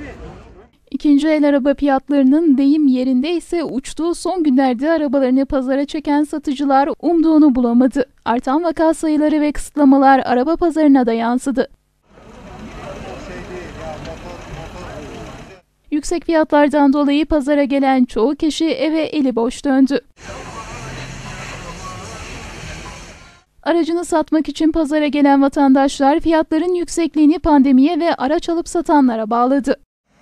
İkinci el araba fiyatlarının deyim yerinde ise uçtuğu son günlerde arabalarını pazara çeken satıcılar umduğunu bulamadı. Artan vaka sayıları ve kısıtlamalar araba pazarına da yansıdı. Yüksek fiyatlardan dolayı pazara gelen çoğu kişi eve eli boş döndü. Aracını satmak için pazara gelen vatandaşlar fiyatların yüksekliğini pandemiye ve araç alıp satanlara bağladı.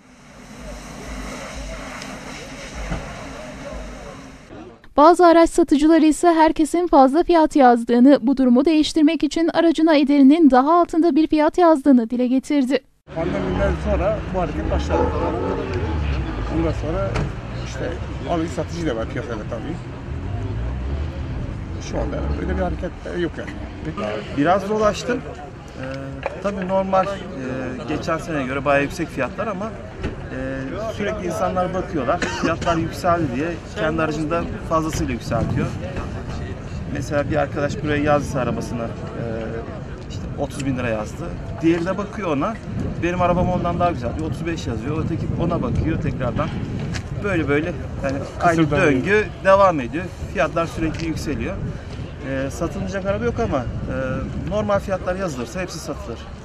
Bazı araç satıcıları ise herkesin fazla fiyat yazdığını, bu durumu değiştirmek için aracına ederinin daha altında bir fiyat yazdığını dile getirdi. Pandemiden sonra bu hareket başladı. Ondan sonra işte alıcı satıcı da var piyasada tabii. Şu anda öyle bir hareket yok yani. Biraz dolaştım. Tabii normal geçen seneye göre bayağı yüksek fiyatlar ama sürekli insanlar bakıyorlar. Fiyatlar yükseldi diye kendi aracında fazlasıyla yükseltiyor. Mesela bir arkadaş buraya yazdıysa arabasına işte 30 bin lira yazdı. Diğeri de bakıyor ona. Benim arabam ondan daha güzel diyor. 35 yazıyor. Öteki ona bakıyor tekrardan. Böyle yani aynı döngü devam ediyor. Fiyatlar sürekli yükseliyor. Satılmayacak araba yok ama normal fiyatlar yazılırsa hepsi satılır.